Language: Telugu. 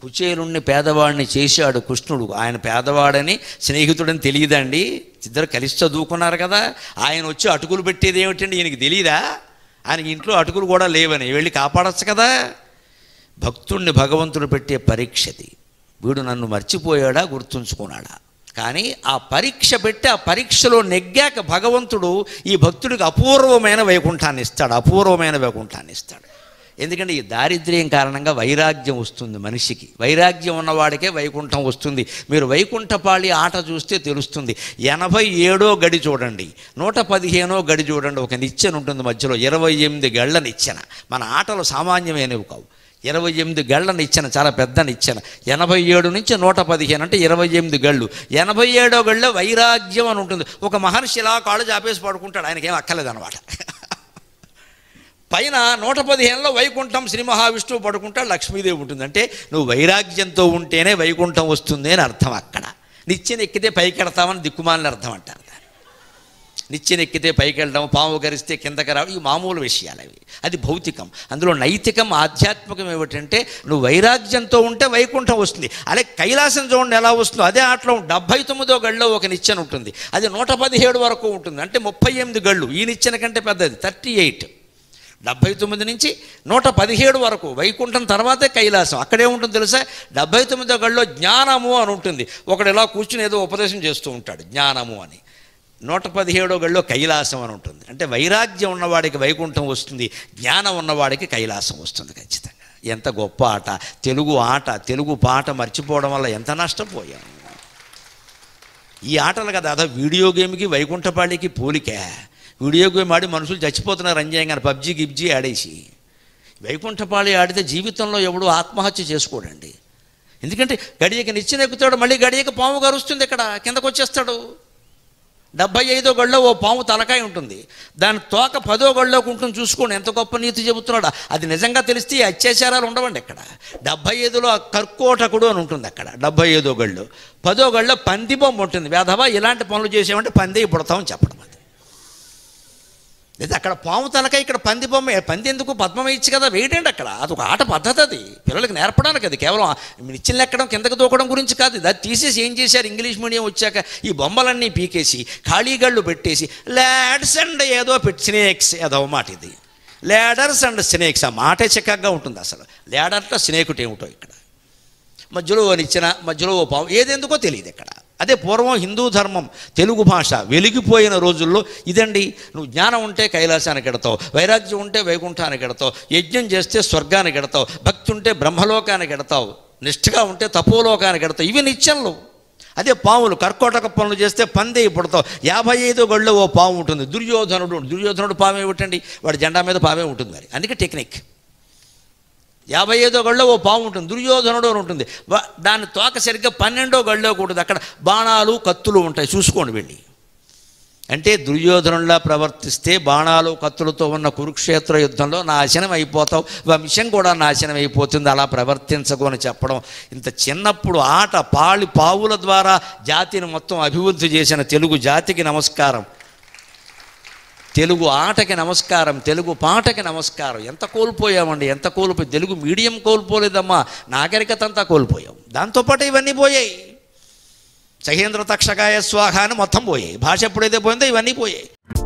కుచేలుణ్ణి పేదవాడిని చేశాడు కృష్ణుడు. ఆయన పేదవాడని స్నేహితుడని తెలియదండి, ఇద్దరు కలిసి చదువుకున్నారు కదా. ఆయన వచ్చి అటుకులు పెట్టేది ఏమిటండి ఈయనకి తెలియదా? ఆయనకి ఇంట్లో అటుకులు కూడా లేవని వెళ్ళి కాపాడచ్చు కదా. భక్తుణ్ణి భగవంతుడు పెట్టే పరీక్షది. వీడు నన్ను మర్చిపోయాడా గుర్తుంచుకున్నాడా? కానీ ఆ పరీక్ష పెట్టి ఆ పరీక్షలో నెగ్గాక భగవంతుడు ఈ భక్తుడికి అపూర్వమైన వైకుంఠాన్ని ఇస్తాడు, అపూర్వమైన వైకుంఠాన్ని ఇస్తాడు. ఎందుకంటే ఈ దారిద్ర్యం కారణంగా వైరాగ్యం వస్తుంది మనిషికి. వైరాగ్యం ఉన్నవాడికే వైకుంఠం వస్తుంది. మీరు వైకుంఠపాళి ఆట చూస్తే తెలుస్తుంది. 87వ గడి చూడండి, 115వ గడి చూడండి. ఒక నిచ్చెన ఉంటుంది మధ్యలో, 28 గళ్ళ నిచ్చెన. మన ఆటలు సామాన్యమైనవి కావు. 28 గళ్ళ నిచ్చెన, చాలా పెద్ద నిచ్చెన. 87 నుంచి 115 అంటే 28 గళ్ళు. 87వ గళ్ళలో వైరాగ్యం అని ఉంటుంది. ఒక మహర్షి ఇలా కాళ్ళు చాపేసి పడుకుంటాడు, ఆయనకేం అక్కర్లేదు అనమాట. పైన 115లో వైకుంఠం శ్రీ మహావిష్ణువు పడుకుంటాడు, లక్ష్మీదేవి ఉంటుంది. అంటే నువ్వు వైరాగ్యంతో ఉంటేనే వైకుంఠం వస్తుంది అని అర్థం. అక్కడ నిచ్చెన ఎక్కితే పైకి వెళ్తామని దిక్కుమాలని అర్థం అంటారు. నిచ్చెన ఎక్కితే పైకి వెళ్ళడం, పాము గరిస్తే కిందకి రావడం, ఈ మామూలు విషయాలు అవి. అది భౌతికం. అందులో నైతికం ఆధ్యాత్మికం ఏమిటంటే నువ్వు వైరాగ్యంతో ఉంటే వైకుంఠం వస్తుంది. అలాగే కైలాసం చూడండి ఎలా వస్తుందో అదే ఆటలో 79వ గడిలో ఒక నిచ్చెన ఉంటుంది. అది 117 వరకు ఉంటుంది, అంటే 38 గళ్ళు. ఈ నిచ్చెన కంటే పెద్దది 38. 79 నుంచి 117 వరకు వైకుంఠం తర్వాతే కైలాసం. అక్కడే ఉంటుంది తెలుసా? 79వ గడిలో జ్ఞానము అని ఉంటుంది. ఒకడు ఇలా కూర్చుని ఏదో ఉపదేశం చేస్తూ ఉంటాడు, జ్ఞానము అని. 117వ గడిలో కైలాసం అని ఉంటుంది. అంటే వైరాగ్యం ఉన్నవాడికి వైకుంఠం వస్తుంది, జ్ఞానం ఉన్నవాడికి కైలాసం వస్తుంది ఖచ్చితంగా. ఎంత గొప్ప ఆట! తెలుగు పాట మర్చిపోవడం వల్ల ఎంత నష్టపోయాం. ఈ ఆటలు కదా, అదో వీడియో గేమ్కి వైకుంఠపాళికి పోలిక. వీడియో గేమ్ ఆడి మనుషులు చచ్చిపోతున్నారు అన్యాయంగా, పబ్జీ గిబ్జీ ఆడేసి. వైకుంఠపాళి ఆడితే జీవితంలో ఎవడు ఆత్మహత్య చేసుకోడండి. ఎందుకంటే గడియకి నిచ్చెన ఎక్కుతాడు, మళ్ళీ గడియకి పాము గరుస్తుంది, ఇక్కడ కిందకు వచ్చేస్తాడు. 75వ గడిలో ఓ పాము తలకాయ ఉంటుంది, దాని తోక 10వ గడిలోకి ఉంటుంది. చూసుకోండి ఎంత గొప్ప నీతి చెబుతున్నాడు. అది నిజంగా తెలిస్తే ఈ అత్యాచారాలు ఉండవండి. ఇక్కడ 75లో కర్కోటకుడు అని ఉంటుంది. అక్కడ 75వ గడిలో 10వ గడిలో పంది బొమ్మ ఉంటుంది. వేధవా ఇలాంటి పనులు చేసామంటే పంది పుడతామని చెప్పడం. అది లేదా అక్కడ పాము తలకాయ, ఇక్కడ పంది బొమ్మ. పంది ఎందుకు? పద్మం ఇచ్చి కదా వేయడండి అక్కడ. అదొక ఆట పద్ధతి, అది పిల్లలకి నేర్పడానికి. అది కేవలం నిచ్చెనలు ఎక్కడం కిందకి దూకడం గురించి కాదు. అది తీసేసి ఏం చేశారు, ఇంగ్లీష్ మీడియం వచ్చాక ఈ బొమ్మలన్నీ పీకేసి ఖాళీగళ్ళు పెట్టేసి ల్యాడర్స్ అండ్ ఏదో స్నేక్స్, ఏదో మాట ఇది. ల్యాడర్స్ అండ్ స్నేక్స్, ఆ మాటే చక్కగా ఉంటుంది. అసలు ల్యాడర్తో స్నేకుట్ ఏమిటో. ఇక్కడ మధ్యలో ఓ నిచ్చెన, మధ్యలో ఓ పాము, ఏదెందుకో తెలియదు ఇక్కడ. అదే పూర్వం హిందూ ధర్మం, తెలుగు భాష వెలిగిపోయిన రోజుల్లో ఇదండి. నువ్వు జ్ఞానం ఉంటే కైలాసానికి ఎడతావు, వైరాగ్యం ఉంటే వైకుంఠానికి ఎడతావు, యజ్ఞం చేస్తే స్వర్గానికి ఎడతావు, భక్తి ఉంటే బ్రహ్మలోకానికి ఎడతావు, నిష్ఠగా ఉంటే తపోలోకానికి ఎడతావు. ఇవి నిత్యంలో. అదే పాములు, కర్కోటక పనులు చేస్తే పంది పుడతావు. 55వ గడిలో ఓ పాము ఉంటుంది, దుర్యోధనుడు పామే ఏమిటండి, వాడి జెండా మీద పామే ఉంటుంది. మరి అందుకే టెక్నిక్. 55వ గడిలో ఓ పాము ఉంటుంది, దుర్యోధనుడు అని ఉంటుంది. దాని తోక సరిగ్గా 12వ గడిలో ఉంటుంది. అక్కడ బాణాలు కత్తులు ఉంటాయి, చూసుకోండి వెళ్ళి. అంటే దుర్యోధనులా ప్రవర్తిస్తే బాణాలు కత్తులతో ఉన్న కురుక్షేత్ర యుద్ధంలో నాశనం అయిపోతావు, వంశం కూడా నాశనం అయిపోతుంది, అలా ప్రవర్తించకు అని చెప్పడం. ఇంత చిన్నప్పుడు ఆట పావుల ద్వారా జాతిని మొత్తం అభివృద్ధి చేసిన తెలుగు జాతికి నమస్కారం, తెలుగు ఆటకి నమస్కారం, తెలుగు పాటకి నమస్కారం. ఎంత కోల్పోయామండి, ఎంత కోల్పోయి. తెలుగు మీడియం కోల్పోలేదమ్మా, నాగరికత అంతా కోల్పోయాం. దాంతోపాటు ఇవన్నీ పోయాయి. సహేంద్ర తక్షకాయ స్వాహ అని మొత్తం పోయాయి. భాష ఎప్పుడైతే పోయిందో ఇవన్నీ పోయాయి.